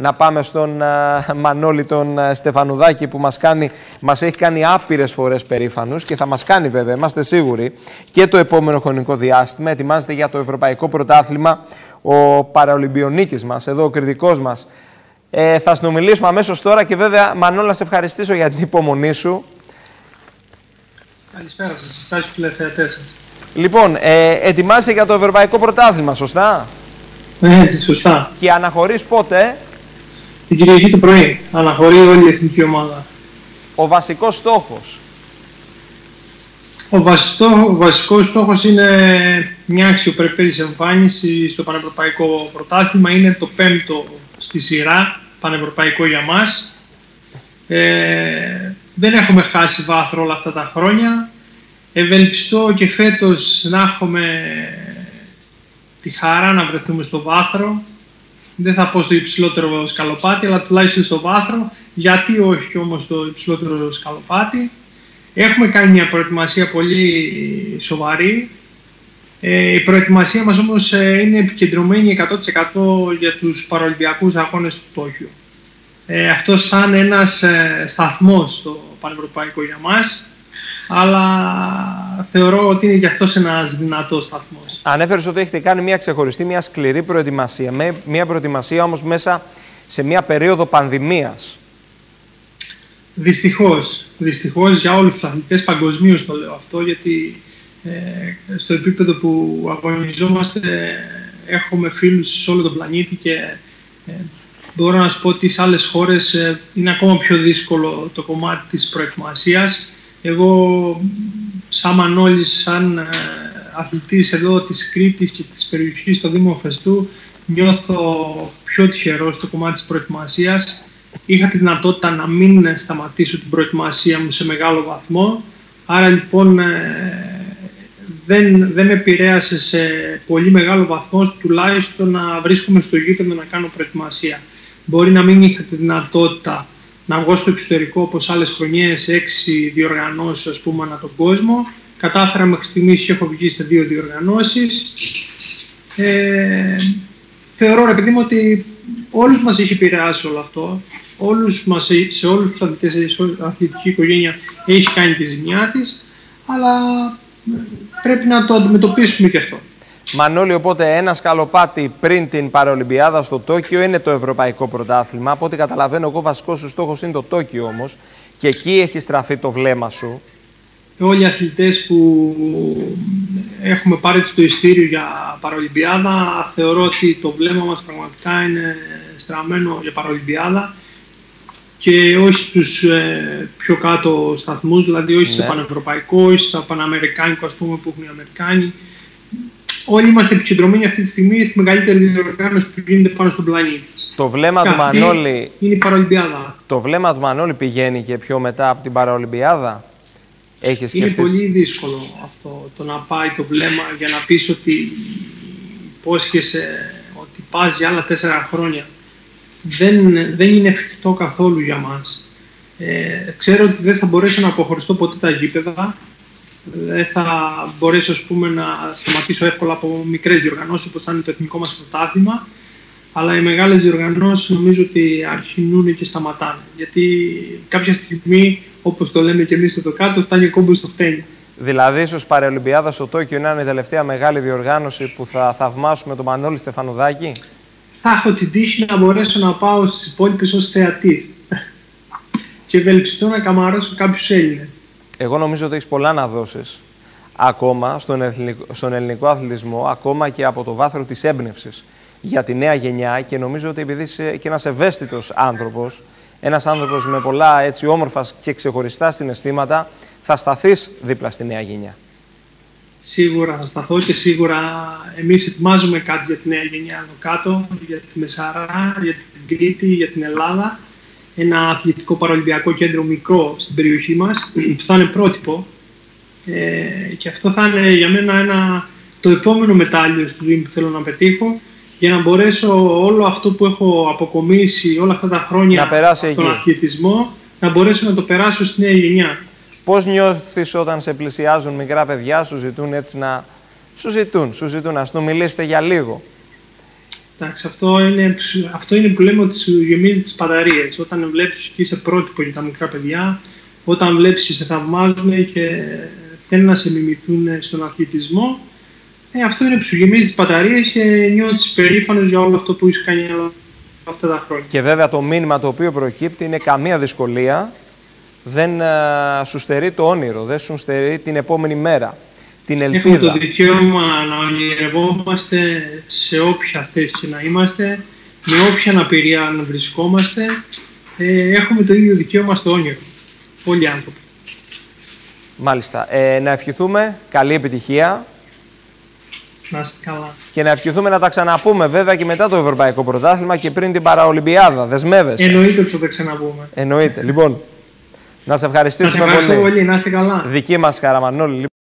να πάμε στον Μανώλη τον Στεφανουδάκη που μας έχει κάνει άπειρες φορές περήφανους και θα μας κάνει βέβαια, είμαστε σίγουροι, και το επόμενο χρονικό διάστημα. Ετοιμάζεται για το Ευρωπαϊκό Πρωτάθλημα ο παραολυμπιονίκης μας, εδώ ο κριτικός μας. Θα συνομιλήσουμε αμέσως τώρα και βέβαια, Μανώλη, να σε ευχαριστήσω για την υπομονή σου. Καλησπέρα σας, εσάς τους τηλεθεατές σας. Λοιπόν, ετοιμάζεσαι για το Ευρωπαϊκό Πρωτάθλημα, σωστά? Έτσι, σωστά. Και αναχωρείς πότε? Την Κυριακή το πρωί. Αναχωρεί όλη η εθνική ομάδα. Ο βασικός στόχος? Ο βασικός στόχος είναι μια αξιοπρεπής εμφάνιση στο Πανευρωπαϊκό Πρωτάθλημα. Είναι το 5ο στη σειρά πανευρωπαϊκό για μας. Δεν έχουμε χάσει βάθρο όλα αυτά τα χρόνια. Ευελπιστώ και φέτος να έχουμε τη χαρά να βρεθούμε στο βάθρο. Δεν θα πω στο υψηλότερο σκαλοπάτι, αλλά τουλάχιστον στο βάθρο. Γιατί όχι όμως στο υψηλότερο σκαλοπάτι. Έχουμε κάνει μια προετοιμασία πολύ σοβαρή. Η προετοιμασία μας όμως είναι επικεντρωμένη 100% για τους παραολυμπιακούς αγώνες του Τόκιο. Αυτό σαν ένας σταθμός στο πανευρωπαϊκό για μας, αλλά θεωρώ ότι είναι και αυτός ένας δυνατός σταθμός. Ανέφερες ότι έχετε κάνει μια ξεχωριστή, μια σκληρή προετοιμασία, μια προετοιμασία όμως μέσα σε μια περίοδο πανδημίας. Δυστυχώς για όλους τους αθλητές, παγκοσμίως το λέω αυτό, γιατί στο επίπεδο που αγωνιζόμαστε έχουμε φίλους σε όλο τον πλανήτη και μπορώ να σου πω ότι σε άλλες χώρες είναι ακόμα πιο δύσκολο το κομμάτι της προετοιμασίας. Εγώ σαν Μανώλης, σαν αθλητής εδώ της Κρήτης και της περιοχής στο Δήμο Φεστού, νιώθω πιο τυχερός στο κομμάτι της προετοιμασίας. Είχα τη δυνατότητα να μην σταματήσω την προετοιμασία μου σε μεγάλο βαθμό, άρα λοιπόν δεν με επηρέασε σε πολύ μεγάλο βαθμό, τουλάχιστον να βρίσκομαι στο γήπεδο να κάνω προετοιμασία. Μπορεί να μην είχα τη δυνατότητα να βγω στο εξωτερικό όπως άλλες χρονιές, 6 διοργανώσεις ας πούμε ανά τον κόσμο. Κατάφερα μέχρι στιγμής και έχω βγει σε 2 διοργανώσεις. Θεωρώ, ρε παιδί μου, ότι όλους μας έχει επηρεάσει όλο αυτό. Σε όλους τους αθλητές, σε όλη την αθλητική οικογένεια έχει κάνει τη ζημιά της, αλλά πρέπει να το αντιμετωπίσουμε και αυτό. Μανώλη, οπότε ένα σκαλοπάτι πριν την Παραολυμπιάδα στο Τόκιο είναι το Ευρωπαϊκό Πρωτάθλημα. Από ό,τι καταλαβαίνω εγώ, βασικός σου στόχος είναι το Τόκιο όμως, και εκεί έχει στραφεί το βλέμμα σου. Όλοι οι αθλητές που έχουμε πάρει το ειστήριο για Παραολυμπιάδα, θεωρώ ότι το βλέμμα μας πραγματικά είναι στραμμένο για Παραολυμπιάδα και όχι στους πιο κάτω σταθμούς, δηλαδή όχι στο πανευρωπαϊκό, όχι στο παναμερικάνικο ας πούμε, που έχουν οι Αμερικάνοι. Όλοι είμαστε επικεντρωμένοι αυτή τη στιγμή στη μεγαλύτερη διοργάνωση που γίνεται πάνω στον πλανήτη. Το βλέμμα του Μανώλη είναι η Παραολυμπιάδα. Το βλέμμα του Μανώλη πηγαίνει και πιο μετά από την Παραολυμπιάδα. Είναι πολύ δύσκολο αυτό, το να πάει το βλέμμα για να πεις ότι υπόσχεσαι ότι πας για άλλα 4 χρόνια. Δεν είναι εφικτό καθόλου για μας. Ξέρω ότι δεν θα μπορέσω να αποχωριστώ ποτέ τα γήπεδα. Δεν θα μπορέσω ας πούμε, να σταματήσω εύκολα από μικρές διοργανώσεις όπως θα είναι το εθνικό μας πρωτάθλημα. Αλλά οι μεγάλες διοργανώσεις νομίζω ότι αρχινούν και σταματάνε. Γιατί κάποια στιγμή, όπως το λέμε και εμείς εδώ κάτω, φτάνει ο κόμπος στο χτένι. Δηλαδή, ίσως Παραολυμπιάδα στο Τόκιο να είναι η τελευταία μεγάλη διοργάνωση που θα θαυμάσουμε τον Μανώλη Στεφανουδάκη. Θα έχω την τύχη να μπορέσω να πάω στις υπόλοιπες ως θεατής. Και ευελπιστώ να καμαρώσω κάποιους Έλληνες. Εγώ νομίζω ότι έχεις πολλά να δώσεις ακόμα στον ελληνικό αθλητισμό, ακόμα και από το βάθρο της έμπνευσης για τη νέα γενιά, και νομίζω ότι επειδή είσαι και ένας ευαίσθητος άνθρωπος, ένας άνθρωπος με πολλά έτσι όμορφα και ξεχωριστά συναισθήματα, θα σταθείς δίπλα στη νέα γενιά. Σίγουρα θα σταθώ και σίγουρα εμείς ετοιμάζουμε κάτι για τη νέα γενιά εδώ κάτω, για τη Μεσαρά, για την Κρήτη, για την Ελλάδα. Ένα αθλητικό παραολυμπιακό κέντρο μικρό στην περιοχή μας, που θα είναι πρότυπο. Και αυτό θα είναι για μένα το επόμενο μετάλλιο στη ζωή που θέλω να πετύχω, για να μπορέσω όλο αυτό που έχω αποκομίσει όλα αυτά τα χρόνια στον αθλητισμό, να μπορέσω να το περάσω στη νέα γενιά. Πώς νιώθεις όταν σε πλησιάζουν μικρά παιδιά, σου ζητούν έτσι να... Σου ζητούν να συνομιλήσετε για λίγο? Εντάξει, αυτό είναι που λέμε ότι σου γεμίζει τις μπαταρίες. Όταν βλέπεις και είσαι πρότυπο για τα μικρά παιδιά, όταν βλέπεις και σε θαυμάζουν και θέλουν να σε μιμηθούν στον αθλητισμό, αυτό είναι που σου γεμίζει τις μπαταρίες και νιώθεις περήφανος για όλο αυτό που έχεις κάνει αυτά τα χρόνια. Και βέβαια το μήνυμα το οποίο προκύπτει είναι καμία δυσκολία δεν σου στερεί το όνειρο, δεν σου στερεί την επόμενη μέρα, την ελπίδα. Έχουμε το δικαίωμα να ονειρευόμαστε σε όποια θέση και να είμαστε, με όποια αναπηρία να βρισκόμαστε. Έχουμε το ίδιο δικαίωμα στο όνειρο, όλοι οι άνθρωποι. Μάλιστα. Να ευχηθούμε καλή επιτυχία. Να είστε καλά. Και να ευχηθούμε να τα ξαναπούμε βέβαια και μετά το Ευρωπαϊκό Πρωτάθλημα και πριν την Παραολυμπιάδα. Δεσμεύεσαι. Εννοείται ότι θα τα ξαναπούμε. Εννοείται. Λοιπόν, να σε ευχαριστήσουμε πολύ. Σας ευχαριστώ πολύ. Να είστε καλά. Δική μας χαρά, Μανώλη.